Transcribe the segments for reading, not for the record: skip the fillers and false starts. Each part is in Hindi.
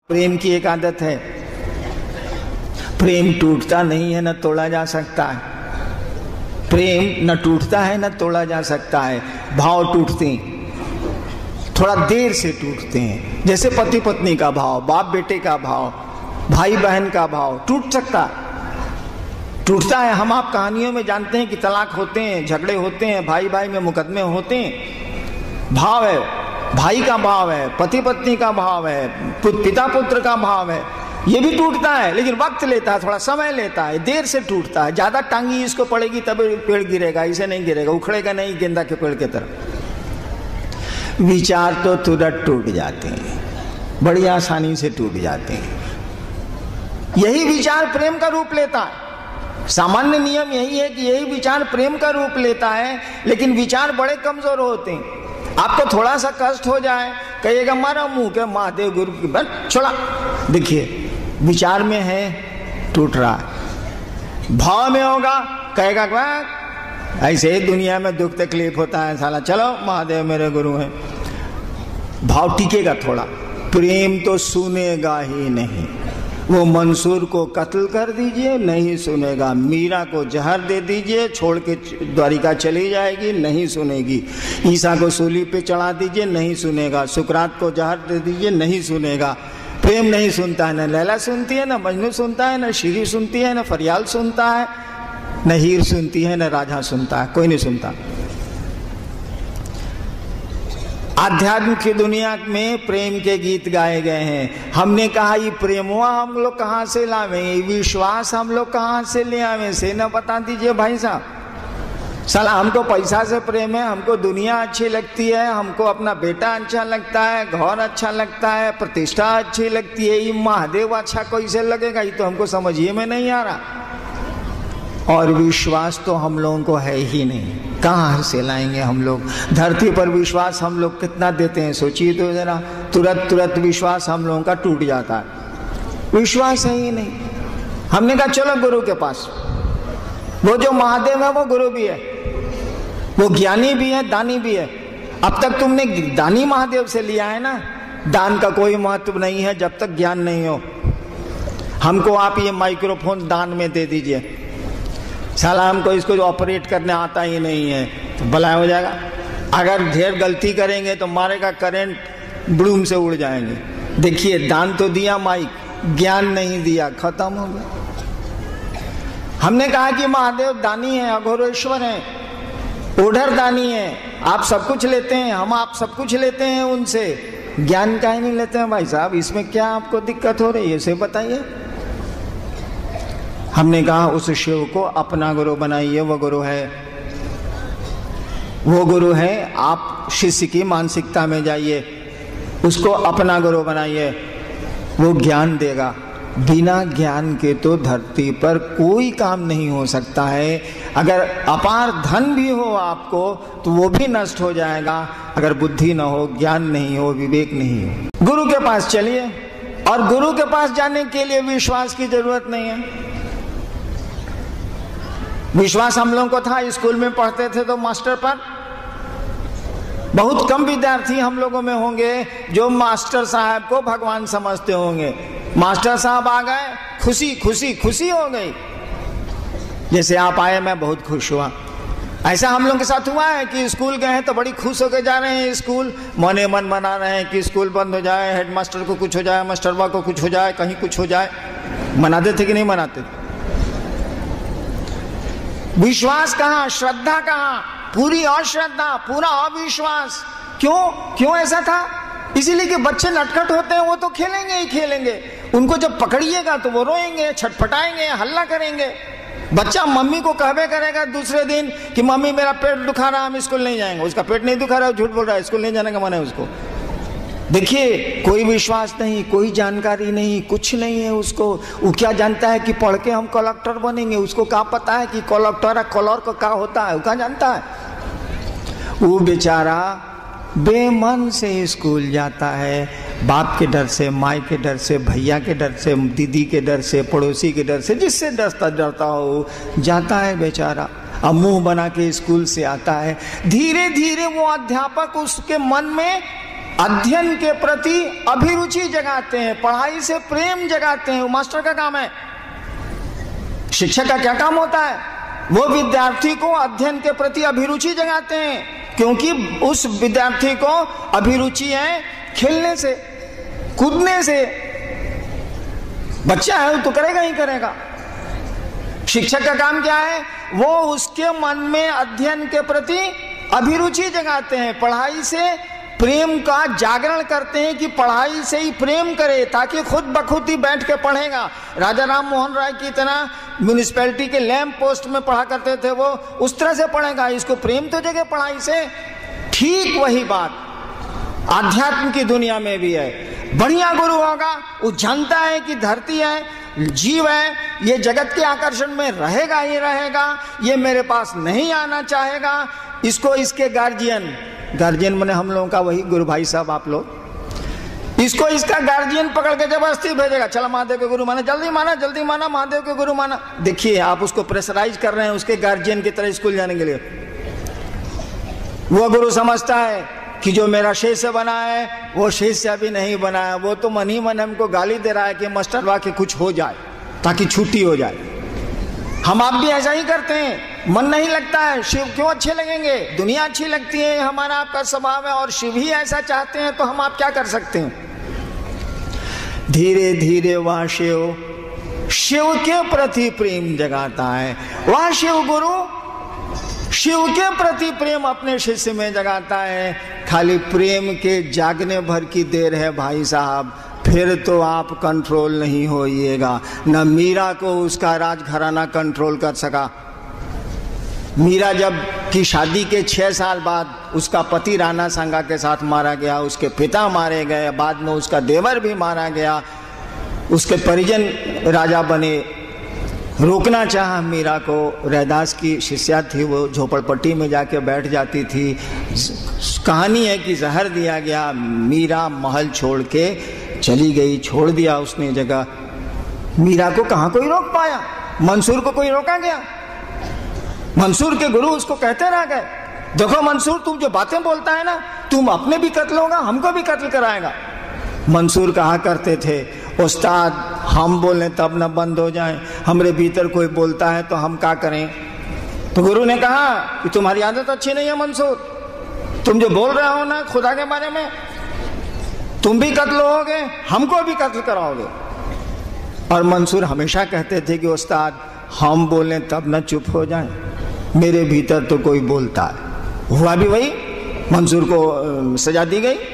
प्रेम की एक आदत है, प्रेम टूटता नहीं है, न तोड़ा जा सकता है। प्रेम न टूटता है न तोड़ा जा सकता है। भाव टूटते हैं, थोड़ा देर से टूटते हैं। जैसे पति पत्नी का भाव, बाप बेटे का भाव, भाई बहन का भाव टूट सकता, टूटता है। हम आप कहानियों में जानते हैं कि तलाक होते हैं, झगड़े होते हैं, भाई भाई में मुकदमे होते हैं। भाव है, भाई का भाव है, पति पत्नी का भाव है, पिता पुत्र का भाव है, ये भी टूटता है, लेकिन वक्त लेता है, थोड़ा समय लेता है, देर से टूटता है। ज्यादा टांगी इसको पड़ेगी तब पेड़ गिरेगा, इसे नहीं गिरेगा, उखड़ेगा नहीं गेंदा के पेड़ की तरह। विचार तो तुरंत टूट जाते हैं, बड़ी आसानी से टूट जाते हैं। यही विचार प्रेम का रूप लेता है। सामान्य नियम यही है कि यही विचार प्रेम का रूप लेता है, लेकिन विचार बड़े कमजोर होते हैं। आपको थोड़ा सा कष्ट हो जाए, कहिएगा मारा मुंह के महादेव गुरु की बस छोड़ा। देखिए विचार में है, टूट रहा है। भाव में होगा, कहेगा ऐसे ही दुनिया में दुख तकलीफ होता है साला, चलो महादेव मेरे गुरु हैं। भाव टिकेगा थोड़ा। प्रेम तो सुनेगा ही नहीं। वो मंसूर को कत्ल कर दीजिए, नहीं सुनेगा। मीरा को जहर दे दीजिए, छोड़ के द्वारिका चली जाएगी, नहीं सुनेगी। ईसा को सूली पे चढ़ा दीजिए, नहीं सुनेगा। सुकरात को जहर दे दीजिए, नहीं सुनेगा। प्रेम नहीं सुनता है, न लैला सुनती है, न मजनू सुनता है, न शीरी सुनती है, न फरियाल सुनता है, न हीर सुनती है, न राधा सुनता है, कोई नहीं सुनता। आध्यात्म की दुनिया में प्रेम के गीत गाए गए हैं। हमने कहा ये प्रेमवा हम लोग कहाँ से लावे, ये विश्वास हम लोग कहाँ से ले आवे, से न बता दीजिए भाई साहब। साला हमको पैसा से प्रेम है, हमको दुनिया अच्छी लगती है, हमको अपना बेटा अच्छा लगता है, घर अच्छा लगता है, प्रतिष्ठा अच्छी लगती है। ये महादेव अच्छा कैसे लगेगा, ये तो हमको समझिए में नहीं आ रहा। और विश्वास तो हम लोगों को है ही नहीं, कहाँ से लाएंगे हम लोग। धरती पर विश्वास हम लोग कितना देते हैं सोचिए तो जरा। तुरंत विश्वास हम लोगों का टूट जाता है, विश्वास है ही नहीं। हमने कहा चलो गुरु के पास, वो जो महादेव है वो गुरु भी है, वो ज्ञानी भी है, दानी भी है। अब तक तुमने दानी महादेव से लिया है ना। दान का कोई महत्व नहीं है जब तक ज्ञान नहीं हो। हमको आप ये माइक्रोफोन दान में दे दीजिए, साला हमको इसको जो ऑपरेट करने आता ही नहीं है तो भला हो जाएगा। अगर ढेर गलती करेंगे तो मारेगा करंट, ब्लूम से उड़ जाएंगे। देखिए दान तो दिया माइक, ज्ञान नहीं दिया, खत्म हो गया। हमने कहा कि महादेव दानी है, अघोरेश्वर है, ओढ़र दानी है। आप सब कुछ लेते हैं, हम आप सब कुछ लेते हैं उनसे, ज्ञान का ही नहीं लेते हैं। भाई साहब इसमें क्या आपको दिक्कत हो रही है, इसे बताइए। हमने कहा उस शिव को अपना गुरु बनाइए, वो गुरु है, वो गुरु है। आप शिष्य की मानसिकता में जाइए, उसको अपना गुरु बनाइए, वो ज्ञान देगा। बिना ज्ञान के तो धरती पर कोई काम नहीं हो सकता है। अगर अपार धन भी हो आपको तो वो भी नष्ट हो जाएगा, अगर बुद्धि न हो, ज्ञान नहीं हो, विवेक नहीं हो। गुरु के पास चलिए, और गुरु के पास जाने के लिए विश्वास की जरूरत नहीं है। विश्वास हम लोगों को था, स्कूल में पढ़ते थे तो मास्टर पर। बहुत कम विद्यार्थी हम लोगों में होंगे जो मास्टर साहब को भगवान समझते होंगे। मास्टर साहब आ गए, खुशी खुशी खुशी हो गई। जैसे आप आए मैं बहुत खुश हुआ। ऐसा हम लोग के साथ हुआ है कि स्कूल गए हैं तो बड़ी खुश होकर जा रहे हैं स्कूल, मने मन मना रहे हैं कि स्कूल बंद हो जाए, हेडमास्टर को कुछ हो जाए, मास्टरवा को कुछ हो जाए, कहीं कुछ हो जाए। मनाते थे कि नहीं मनाते? विश्वास कहाँ, श्रद्धा कहाँ? पूरी अश्रद्धा, पूरा अविश्वास। क्यों ऐसा था? इसीलिए कि बच्चे नटखट होते हैं, वो तो खेलेंगे ही खेलेंगे। उनको जब पकड़िएगा तो वो रोएंगे, छटपटाएंगे, हल्ला करेंगे। बच्चा मम्मी को कहबे करेगा दूसरे दिन कि मम्मी मेरा पेट दुखा रहा, हम स्कूल नहीं जाएंगे। उसका पेट नहीं दुखा रहा, झूठ बोल रहा है, स्कूल नहीं जाने का मन है उसको। देखिए कोई विश्वास नहीं, कोई जानकारी नहीं, कुछ नहीं है उसको। वो क्या जानता है कि पढ़ के हम कलेक्टर बनेंगे? उसको क्या पता है कि कलेक्टर कलर का क्या होता है? वो क्या जानता है? वो बेचारा बेमन से स्कूल जाता है, बाप के डर से, माँ के डर से, भैया के डर से, दीदी के डर से, पड़ोसी के डर से, जिससे डरता हो जाता है बेचारा। अब मुंह बना के स्कूल से आता है। धीरे धीरे वो अध्यापक उसके मन में अध्ययन के प्रति अभिरुचि जगाते हैं, पढ़ाई से प्रेम जगाते हैं। वो मास्टर का काम है। शिक्षक का क्या काम होता है? वो विद्यार्थी को अध्ययन के प्रति अभिरुचि जगाते हैं, क्योंकि उस विद्यार्थी को अभिरुचि है खेलने से, कूदने से। बच्चा है तो करेगा ही करेगा। शिक्षक का काम क्या है? वो उसके मन में अध्ययन के प्रति अभिरुचि जगाते हैं, पढ़ाई से प्रेम का जागरण करते हैं कि पढ़ाई से ही प्रेम करे, ताकि खुद बखुद ही बैठ के पढ़ेगा। राजा राम मोहन राय की तरह म्यूनिसिपैलिटी के लैंप पोस्ट में पढ़ा करते थे, वो उस तरह से पढ़ेगा। इसको प्रेम तो जगे पढ़ाई से। ठीक वही बात आध्यात्म की दुनिया में भी है। बढ़िया गुरु होगा, वो जानता है कि धरती है, जीव है, ये जगत के आकर्षण में रहेगा ही रहेगा, ये मेरे पास नहीं आना चाहेगा। इसको इसके गार्जियन माने हम लोगों का वही गुरु भाई साहब, आप लोग, इसको इसका गार्जियन पकड़ के जबरदस्ती भेजेगा, चल महादेव के गुरु माना, जल्दी माना महादेव के गुरु माना। देखिए आप उसको प्रेशराइज कर रहे हैं उसके गार्जियन की तरह स्कूल जाने के लिए। वो गुरु समझता है कि जो मेरा शिष्य बना है वो शिष्य अभी नहीं बना है, वो तो मन ही मन हमको गाली दे रहा है कि मास्टर वाके कुछ हो जाए ताकि छुट्टी हो जाए। हम आप भी ऐसा ही करते हैं, मन नहीं लगता है, शिव क्यों अच्छे लगेंगे, दुनिया अच्छी लगती है, हमारा आपका स्वभाव है, और शिव ही ऐसा चाहते हैं, तो हम आप क्या कर सकते हैं। धीरे धीरे वह शिव के प्रति प्रेम जगाता है। वह शिव गुरु शिव के प्रति प्रेम अपने शिष्य में जगाता है। खाली प्रेम के जागने भर की देर है भाई साहब, फिर तो आप कंट्रोल नहीं होइएगा। न मीरा को उसका राजघराना कंट्रोल कर सका। मीरा जब की शादी के 6 साल बाद उसका पति राणा सांगा के साथ मारा गया, उसके पिता मारे गए, बाद में उसका देवर भी मारा गया, उसके परिजन राजा बने। रोकना चाहा मीरा को, रैदास की शिष्या थी, वो झोपड़पट्टी में जाके बैठ जाती थी। कहानी है कि जहर दिया गया, मीरा महल छोड़ के चली गई, छोड़ दिया उसने जगह। मीरा को कहाँ कोई रोक पाया, मंसूर को कोई रोका गया? मंसूर के गुरु उसको कहते रह गए, देखो मंसूर तुम जो बातें बोलता है ना, तुम अपने भी कत्ल होगा, हमको भी कत्ल कराएगा। मंसूर कहा करते थे, उस्ताद हम बोलें तब न बंद हो जाए, हमरे भीतर कोई बोलता है तो हम क्या करें। तो गुरु ने कहा कि तुम्हारी आदत अच्छी नहीं है मंसूर, तुम जो बोल रहे हो ना खुदा के बारे में, तुम भी कत्ल होगे, हमको भी कत्ल कराओगे। और मंसूर हमेशा कहते थे कि उस्ताद हम बोलें तब न चुप हो जाए, मेरे भीतर तो कोई बोलता है। हुआ भी वही, मंसूर को सजा दी गई।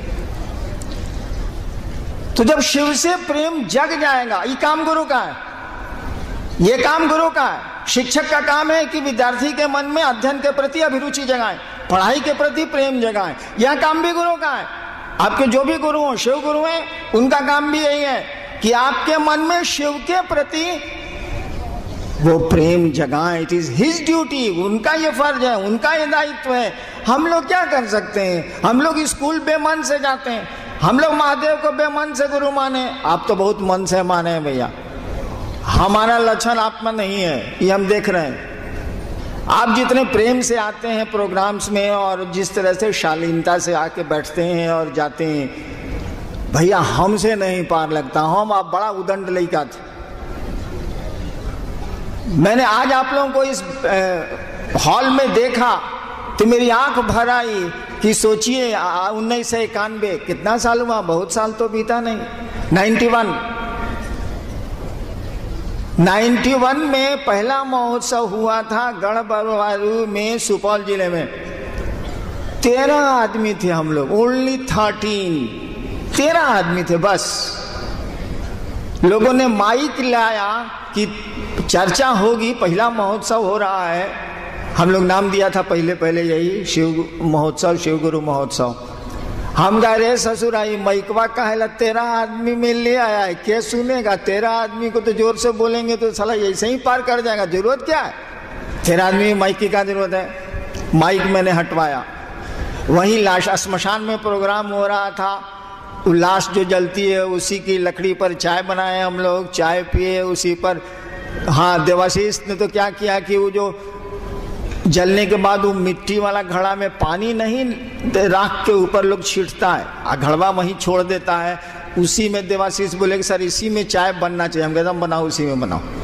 तो जब शिव से प्रेम जग जाएगा, ये काम गुरु का है, ये काम गुरु का है। शिक्षक का काम है कि विद्यार्थी के मन में अध्ययन के प्रति अभिरुचि जगाएं, पढ़ाई के प्रति प्रेम जगाएं। यह काम भी गुरु का है। आपके जो भी गुरु हो, शिव गुरु हैं, उनका काम भी यही है कि आपके मन में शिव के प्रति वो प्रेम जगाएं। इट इज हिज ड्यूटी, उनका ये फर्ज है, उनका ये दायित्व है। हम लोग क्या कर सकते हैं? हम लोग स्कूल बेमन से जाते हैं, हम लोग महादेव को बेमन से गुरु माने। आप तो बहुत मन से माने हैं भैया, हमारा लक्षण आप में नहीं है, ये हम देख रहे हैं। आप जितने प्रेम से आते हैं प्रोग्राम्स में और जिस तरह से शालीनता से आके बैठते हैं और जाते हैं, भैया हमसे नहीं पार लगता। हम आप बड़ा उदंड लड़का थे। मैंने आज आप लोगों को इस हॉल में देखा तो मेरी आंख भर आई कि सोचिए 1991 कितना साल हुआ, बहुत साल तो बीता नहीं। 91 में पहला महोत्सव हुआ था गढ़बरुआरू में, सुपौल जिले में। 13 आदमी थे हम लोग, ओनली 13 आदमी थे बस। लोगों ने माइक लाया कि चर्चा होगी, पहला महोत्सव हो रहा है। हम लोग नाम दिया था पहले यही शिव महोत्सव, शिव गुरु महोत्सव। हम कह रहे ससुर आई माइकवा कहला 13 आदमी में ले आया है, क्या सुनेगा? 13 आदमी को तो जोर से बोलेंगे तो साला ऐसे ही पार कर जाएगा, जरूरत क्या है? 13 आदमी माइक की क्या जरूरत है? माइक मैंने हटवाया। वहीं लाश श्मशान में प्रोग्राम हो रहा था, लाश जो जलती है उसी की लकड़ी पर चाय बनाए हम लोग, चाय पिए उसी पर। हाँ, देवाशीष ने तो क्या किया कि वो जो जलने के बाद वो मिट्टी वाला घड़ा में पानी नहीं राख के ऊपर लोग छींटता है, घड़वा वहीं छोड़ देता है। उसी में देवाशीष बोले कि सर इसी में चाय बनना चाहिए। हम कहते हम बनाओ, उसी में बनाओ।